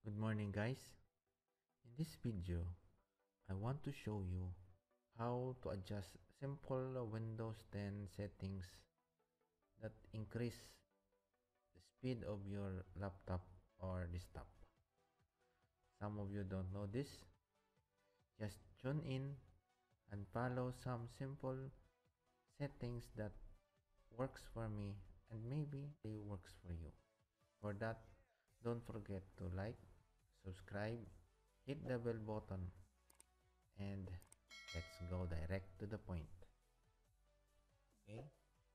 Good morning, guys. In this video, I want to show you how to adjust simple Windows 10 settings that increase the speed of your laptop or desktop. Some of you don't know this. Just tune in and follow some simple settings that works for me and maybe they works for you. For that, don't forget to like, subscribe, hit the bell button, and let's go direct to the point. Okay,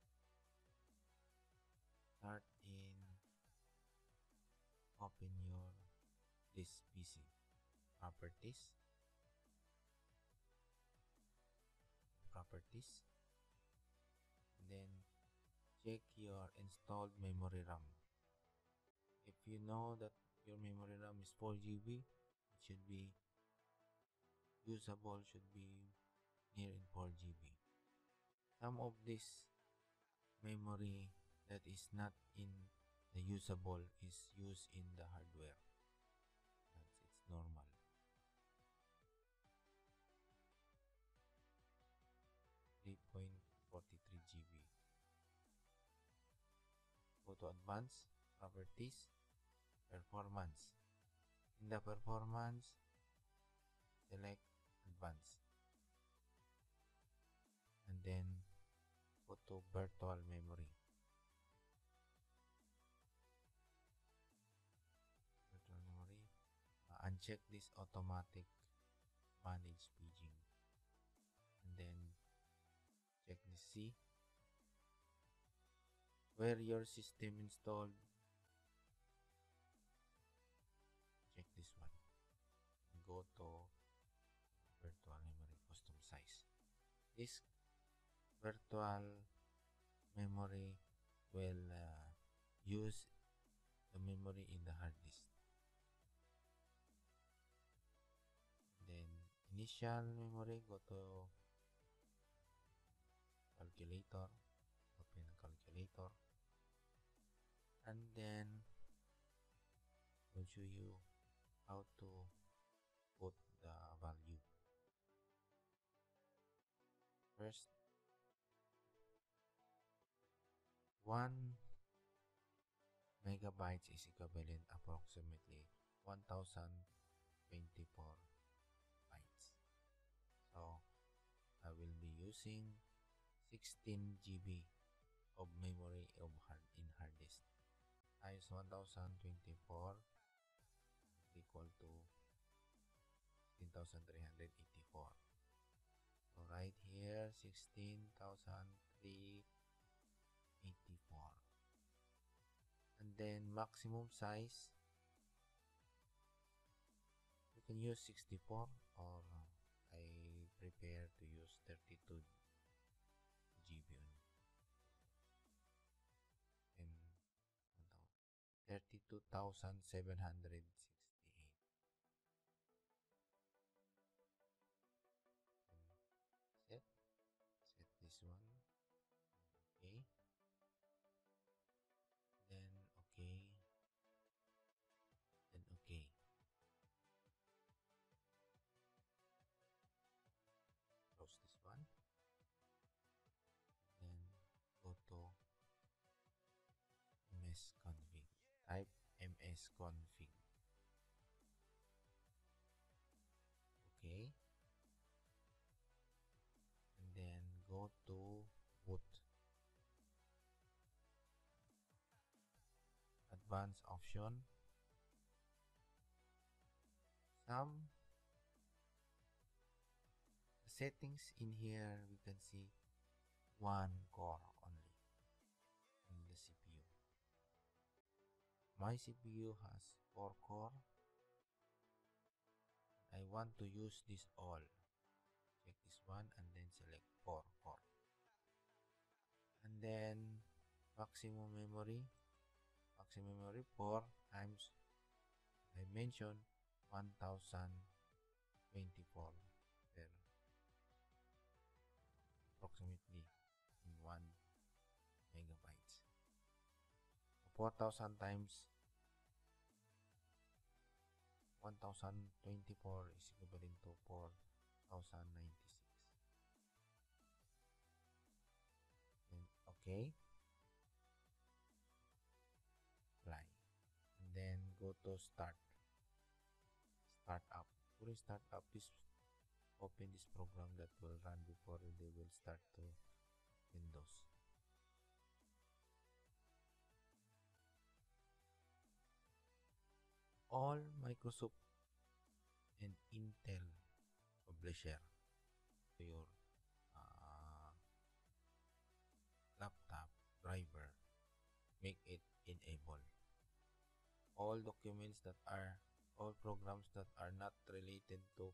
start in open your this PC properties, then check your installed memory RAM. If you know that your memory RAM is 4 GB, it should be usable, should be near in 4 GB. Some of this memory that is not in the usable is used in the hardware. It's normal. 3.43 GB. Go to advanced properties, performance. In the performance, select advanced and then go to virtual memory. Uncheck this automatic manage paging and then check the C where your system installed. Check this one. Go to virtual memory custom size. This virtual memory will use the memory in the hard disk. Then initial memory, go to calculator, open a calculator, and then will show you how to put the value. First, 1 megabytes is equivalent approximately 1024 bytes. So I will be using 16 GB of memory in hard disk. Times 1024 equal to 16,384. So right here 16,384. And then maximum size, you can use 64 or I prepare to use 32 GB and 32,768. Set this one. Okay, then okay, then okay. Close this one, then go to msconfig. Type msconfig. Okay, and then go to boot. Advanced option. Some settings in here we can see one core only in the CPU. My CPU has 4 core. I want to use this all. Check this one and then select 4 core. And then maximum memory 4 times I mentioned 1024 per approximately in 1 megabytes. 4000 times 1024 is equivalent to 4096. And okay, apply. And then go to start up. During start up, this open this program that will run before they will start to Windows. All Microsoft and Intel publisher to your uh, laptop driver make it enable. All documents that are all programs that are not related to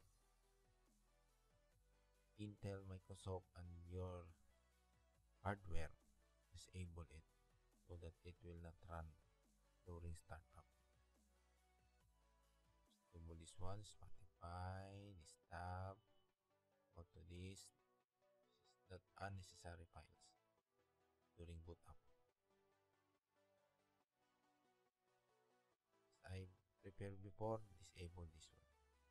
Intel, Microsoft, and your hardware, disable it so that it will not run during startup. Disable this one, Spotify, this tab, go to this that unnecessary files during boot up. As I prepared before, disable this one.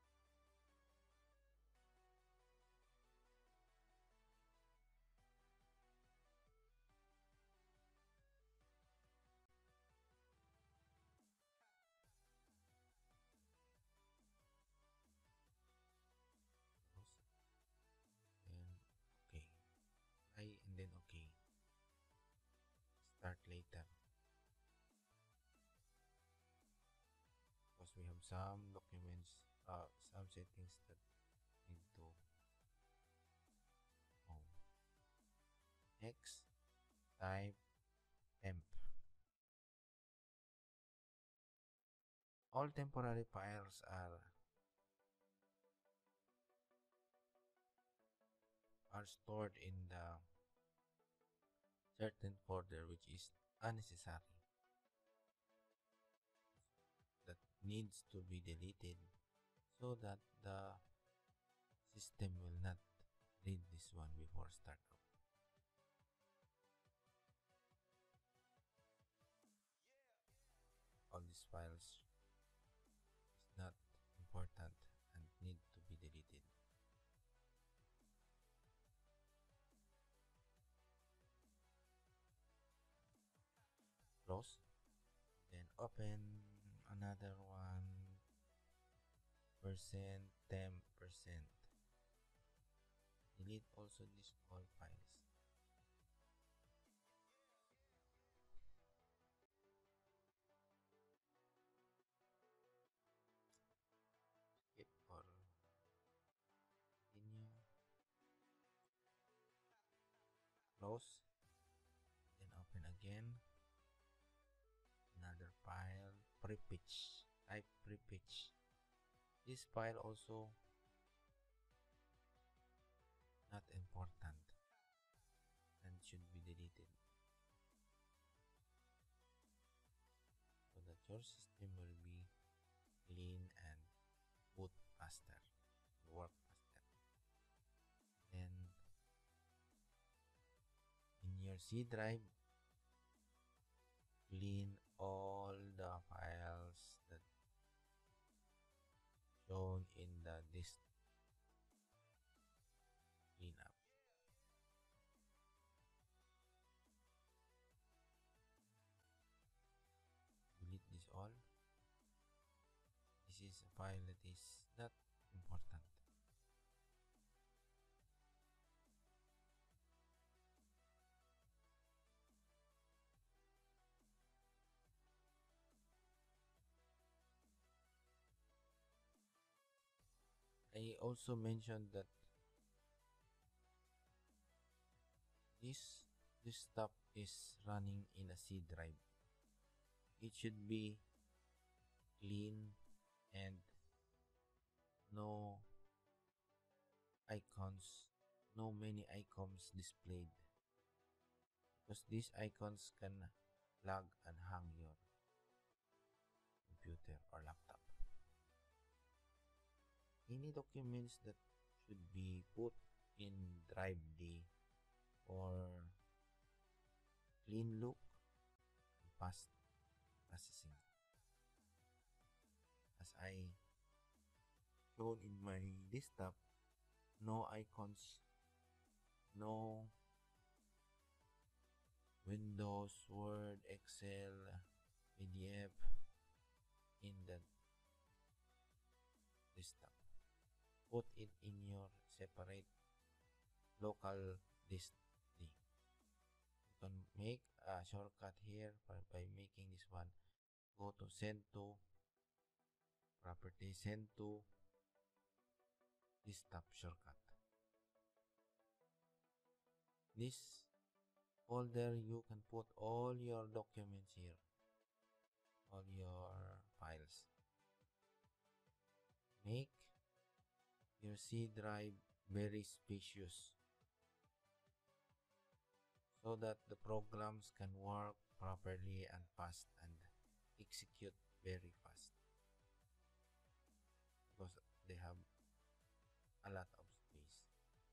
Then okay, I and then okay. Start later because we have some documents, some settings that need to home. Next, type temp. All temporary files are stored in the certain folder which is unnecessary that needs to be deleted so that the system will not read this one before startup. All these files is not important and need to be deleted. Close, then open another one, percent 10%. Delete also these all files. Skip or continue. Close, then open again. Another file, prepitch. Type prepitch. This file also not important and should be deleted so that your system will be clean and boot faster, work faster. Then in your C drive, clean all the files that shown in the disk cleanup. Delete this all. This is a file that is not important. I also mentioned that this stuff is running in a C drive. It should be clean and no icons, no many icons displayed, because these icons can lag and hang your computer or laptop. Any documents that should be put in drive D for clean look and fast processing. As I shown in my desktop, no icons, no Windows, Word, Excel, PDF in the desktop. Put it in your separate local disk D. You can make a shortcut here by making this one. Go to send to property, send to desktop shortcut. This folder you can put all your documents here, all your files. Make your C drive very spacious so that the programs can work properly and fast and execute very fast, because they have a lot of space.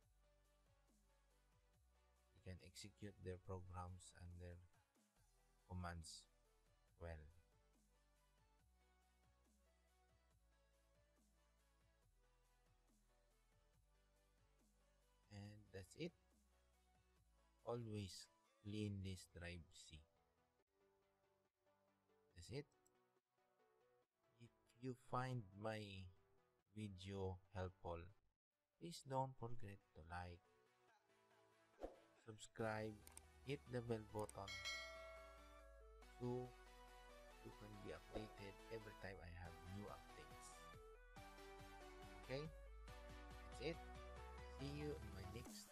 You can execute their programs and their commands well. And that's it. Always clean this drive C. That's it. If you find my video helpful, please don't forget to like, subscribe, hit the bell button so you can be updated every time I have new updates. Okay? That's it. See you in my next